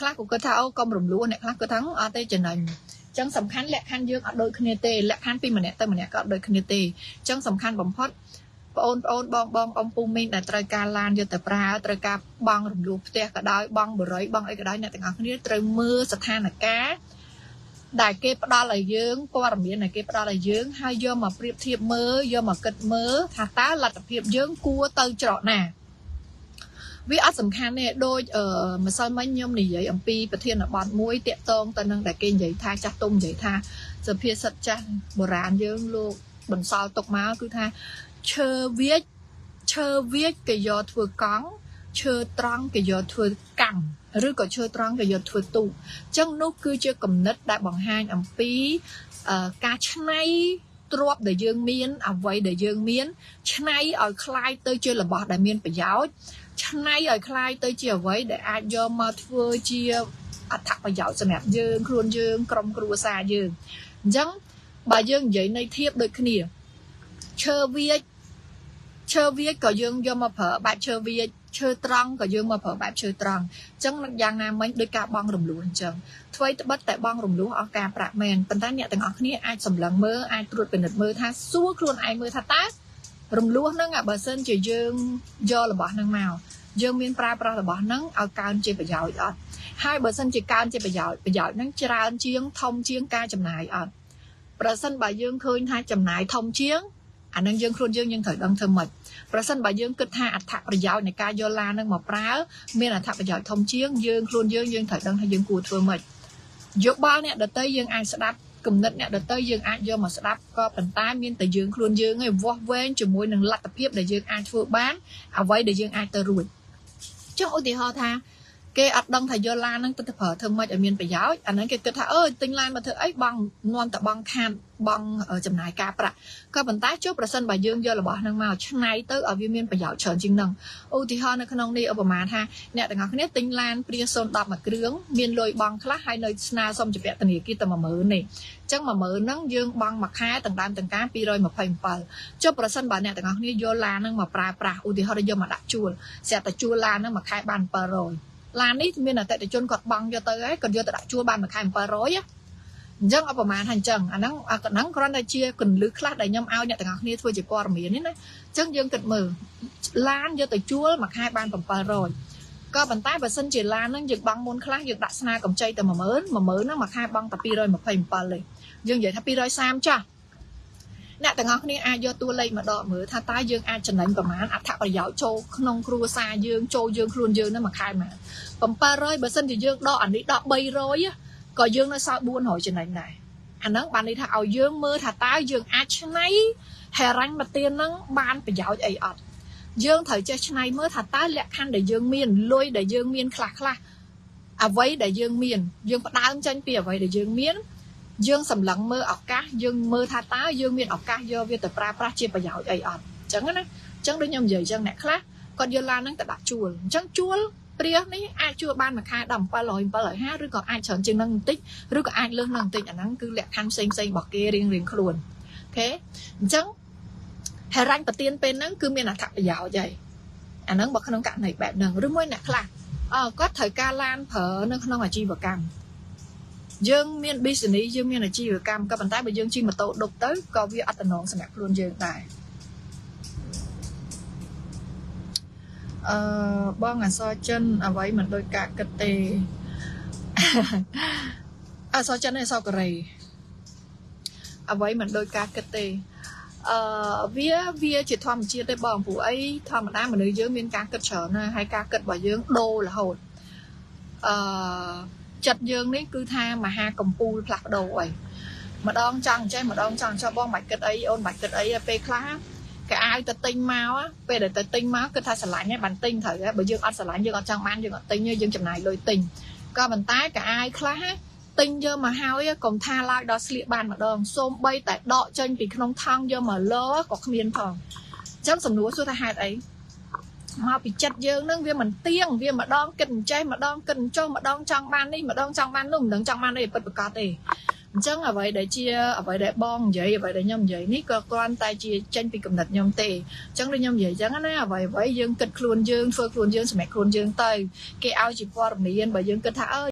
khác của cơ thao công rùm lúa nè khác cơ thắng ở tây trần này chẳng sầm khăn lẹ khăn dương ở đôi khné tê lẹ khăn pin mà nè tây mà nè có đôi khné tê chẳng sầm khăn bấm phốt ôn bong ông pu minh là trời ca lan cho tập ra trời ca bong rùm lúa tê cả đôi bong bờ rẫy bong ấy cái đôi nè từng cái trời mưa sạt than là cá đại kê đó là dương qua làm biển này kê đó là dương hai do mà priệp thiệp mơ do mà kịch mơ thà tá là tập hiệp dương cua tơi trọ nè vì ở sầm khăn này đôi ở mà sao mấy nhom này vậy ông piประเทศ là bọn muối tiện tông ta nâng đại kê vậy tha chắc tung vậy tha giờ phía sạch chắc bồ rán dương luôn bẩn sao tục máu cứ tha chơi viết cái giò thừa cóng chơi trăng cái giò thừa cẳng rồi có chơi trăng cái giò thừa tụ chân nút cứ chơi cầm nứt đại bằng hai ông pi cá chay trộp để dương miên à vậy để dương miên chay ở khai tới chơi là bọt đại miên phải giáo chay ở khai tới chiều vậy để ai do mà thưa chia thắc phải giáo cho mẹ dương khuôn dương cầm cua xa dương chẳng bà dương vậy này thiếp được cái gì chơi viết có dương do mà phở bạn chơi viết chơi trăng có dương mà phở bạn chơi trăng chẳng giang nam mấy đôi cá bong rùm lúa chẳng thuê bất tại bong rùm lúa ở cà bạc mền phần tán nhẹ từng ở kia ai sầm lần mơ ai tuột về nực mơ tha xua luôn ai mơ tha tát rùm lúa nó ngả bờ sân chỉ dương do là bỏ năng màu dương miên pra là bỏ nắng ở cao trên bờ dạo ở hai bờ sân chỉ cao trên bờ dạo nắng tràn chiếng thông chiếng ca chầm nải ở bờ sân bà dương khơi hai chầm nải thông chiếng anh đang dương khuôn dương nhưng thời đông thơm mậtประสานบ่យើងគិតថាអត្ថប្រយោជន៍នៃការយកឡាននឹងមកប្រើមានអត្ថប្រយោជន៍ធំជាងយើងខ្លួនយើងត្រូវដឹងថាយើងគួរធ្វើម៉េចយកបាល់អ្នកដតីយើងអាចស្ដាប់គំនិតអ្នកដតីយើងអាចយកមកស្ដាប់ក៏ប៉ុន្តែមានតែយើងខ្លួនយើងឯងវាស់វែងជាមួយនឹងលទ្ធភាពដែលយើងអាចធ្វើបានអ្វីដែលយើងអាចទៅរួចចុះឧទាហរណ៍ថាគេអត់ដឹងថាយកឡាននឹងទៅប្រើធ្វើម៉េចឲ្យមានប្រយោជន៍អាហ្នឹងគេគិតថាទិញឡានមកធ្វើអីបងនាំតែបងខានបងចំណាយការប្រាក់ក៏ប៉ុន្តែចុះប្រសិនបើយើងយករបស់ហ្នឹងមកឆ្នៃទៅឲ្យវាមានប្រយោជន៍ច្រើនជាងហ្នឹងឧទាហរណ៍នៅក្នុងនេះឧបមាថាអ្នកទាំងអស់គ្នាទិញឡានព្រា010មួយគ្រឿងមានលុយបងខ្លះហើយនៅស្នើសុំជំពាក់ធនាគារតែ10000នេះអញ្ចឹង10000ហ្នឹងយើងបងមួយខែទាំងដើមទាំងការ227ចុះប្រសិនបើអ្នកទាំងអស់គ្នាយកឡានហ្នឹងមកប្រើប្រាស់ឧទាហរណ៍យកមកដាក់ជួលស្រាប់តែជួលឡានហ្នឹងមួយខែបាន700ឡាននេះមានអតិថិជនគាត់បង់យកទៅហើយគាត់យកទៅដាក់ជួលបានមួយខែ700អញ្ចឹងអបមាថាអញ្ចឹងអាហ្នឹងគ្រាន់តែជាកន្លឹះខ្លះដែលខ្ញុំឲ្យអ្នកទាំងអស់គ្នាធ្វើជាព័ត៌មាននេះណាអញ្ចឹងយើងគិតមើលឡានយកទៅជួលមួយខែបាន700ក៏ប៉ុន្តែបើសិនជាឡានហ្នឹងយើងបង់មុនខ្លះយើងដាក់ស្នាកម្ចីទៅ10000ហ្នឹងមួយខែបង់តែ227ទេយើងនិយាយថា230ចាស់អ្នកទាំងអស់គ្នាអាចយកតួលេខមកដកមើលថាតើយើងអាចចំណេញប្រមាណអត្ថប្រយោជន៍ចូលក្នុងគ្រួសារយើងចូលយើងខ្លួនយើងហ្នឹងមួយខែមក700បើសិនជាយើងដកអានេះដក300ក៏យើងនៅសល់400ចំណេញដែរអាហ្នឹងបានន័យថាឲ្យយើងមើលថាតើយើងអាចឆ្នៃហេរ៉ាញ់មកទៀនហ្នឹងបានប្រយោជន៍អីអត់យើងត្រូវចេះឆ្នៃមើលថាតើលក្ខខណ្ឌដែលយើងមានលុយដែលយើងមានខ្លះអ្វីដែលយើងមានយើងផ្ដើមចេញពីអ្វីដែលយើងមានយើងសម្លឹងមើលឱកាសយើងមើលថាតើយើងមានឱកាសយកវាទៅប្រើប្រាស់ជាប្រយោជន៍អីអត់អញ្ចឹងណាអញ្ចឹងដូចខ្ញុំនិយាយអញ្ចឹងអ្នកខ្លះគាត់យកឡានហ្នឹងទៅដាក់ជួលអញ្ចឹងជួលព្រាសនេះអាចជួលបានមួយខែដល់750ឬក៏អាចច្រើនជាងនឹងបន្តិចឬក៏អាចលើសនឹងបន្តិចអាហ្នឹងគឺលក្ខខណ្ឌផ្សេងរបស់គេរៀងខ្លួនអូខេអញ្ចឹងហេរ៉ាញ់ប្រទៀនពេលហ្នឹងគឺមានអត្ថប្រយោជន៍ហើយអាហ្នឹងបើក្នុងករណីបែបហ្នឹងឬមួយអ្នកខ្លះគាត់ត្រូវការឡានប្រើនៅក្នុងអាជីវកម្មយើងមាន business យើងមានអាជីវកម្មក៏ប៉ុន្តែបើយើងជិះម៉ូតូដុបទៅក៏វាអត់តំណងសម្រាប់ខ្លួនយើងដែរបងអសរចិនអ្វីមិនដូចការគិតទេអសរចិនអសរកូរ៉េអ្វីមិនដូចការគិតទេវាជាធម្មជាតិទេបងព្រោះអីធម្មតាមនុស្សយើងមានការគិតច្រើនណាស់ហើយការគិតរបស់យើងដូររហូតចិត្តយើងនេះគឺថាមហាកម្ពូលផ្លាស់ប្ដូរអីម្ដងចង់ចេះម្ដងចង់ចោះបងមិនគិតអីអូនមិនគិតអីពេលខ្លះកៅអៅទៅទិញមកពេលដែលទៅទិញមកគិតថាស្រឡាញ់ហើយបានទិញត្រូវហើយបើយើងអត់ស្រឡាញ់យើងអត់ចង់បានយើងអត់ទិញទេយើងចំណាយលុយទិញក៏ប៉ុន្តែកៅអៅខ្លះទិញយកមកហើយកុំថាឡើយដល់ស្លៀកបានម្ដងសូមបីតែដកចេញពីក្នុងថង់យកមកលក៏គ្មានផងអញ្ចឹងសំណួរសួរថាហេតុអីមកពីចិត្តយើងនឹងវាមិនទៀងវាម្ដងគិតអញ្ចេះម្ដងគិតអញ្ចោះម្ដងចង់បាននេះម្ដងចង់បាននោះមិនដឹងចង់បានអីពិតប្រាកដទេអញ្ចឹងអ្វីដែលជាអ្វីដែលបងនិយាយអ្វីដែលខ្ញុំនិយាយនេះក៏គ្រាន់តែជាចេញពីកំណត់ខ្ញុំទេអញ្ចឹងដូចខ្ញុំនិយាយអញ្ចឹងណាអ្វីយើងគិតខ្លួនយើងធ្វើខ្លួនយើងសម្រាប់ខ្លួនយើងទៅគេឲ្យជាព័ត៌មានបើយើងគិតថា